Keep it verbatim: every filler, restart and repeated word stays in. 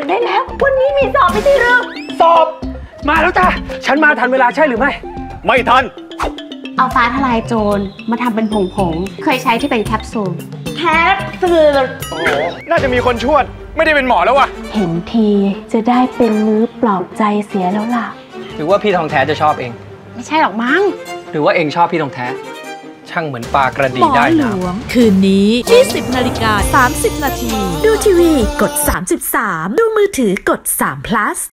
ตื่นได้แล้ววันนี้มีสอบไม่ใช่หรือสอบมาแล้วจ้ะฉันมาทันเวลาใช่หรือไม่ไม่ทันเอาฟ้าทลายโจรมาทำเป็นผงผงเคยใช้ที่เป็นแคปซูลแคปซูลโอ้โหน่าจะมีคนช่วยไม่ได้เป็นหมอแล้ววะเห็นทีจะได้เป็นมื้อปลอบใจเสียแล้วล่ะหรือว่าพี่ทองแท้จะชอบเองไม่ใช่หรอกมั้งหรือว่าเองชอบพี่ทองแท้ช่างเหมือนปลากระดีได้นะคืนนี้ ยี่สิบนาฬิกาสามสิบนาทีดูทีวีกดสามสิบสามดูมือถือกดสาม plus